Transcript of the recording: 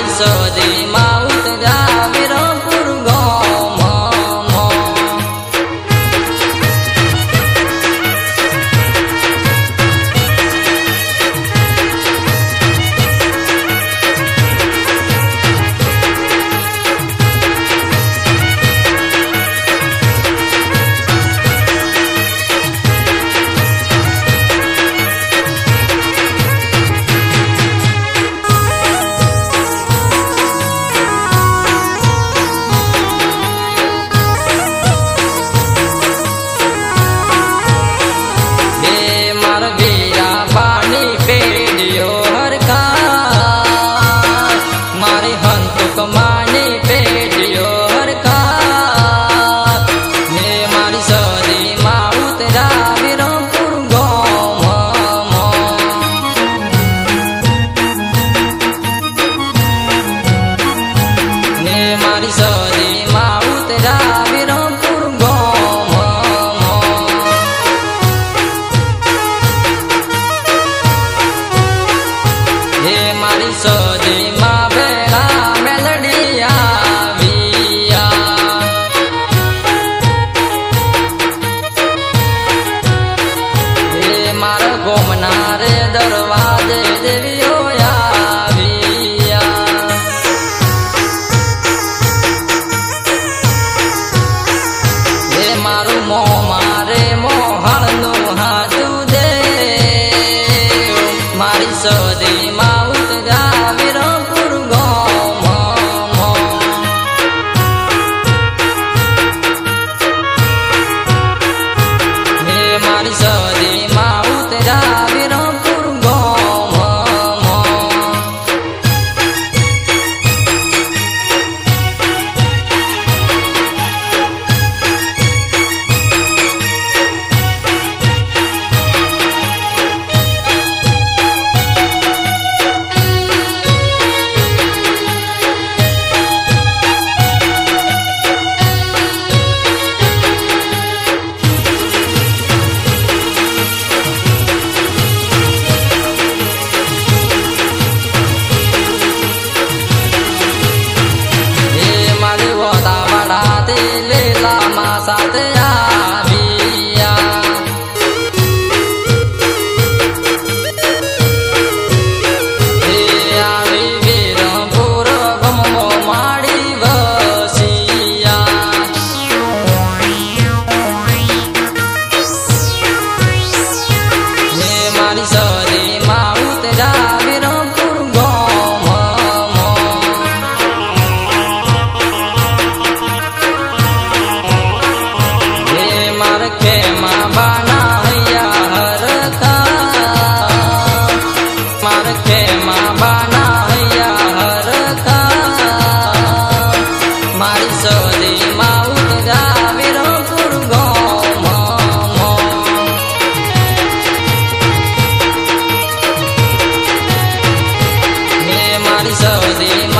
मारी सदी माउत रावीरपुर गाम दरवाजे देवियो आविया हे मारू मो मारे मोहणनु हाथू दे मारी सदी माउत रावीरपुर गाम हे मारी सदी माउत रावीरपुर साथ आविया हे आवी वीरपुर गमो माड़ी बसिया हे मारी सदी माउत रावीरपुर गाम के माँ बाना हैया हर का मार के माँ बाना हैया हर का मारी सदी माउत रावीरपुर गाम हे मारी सदी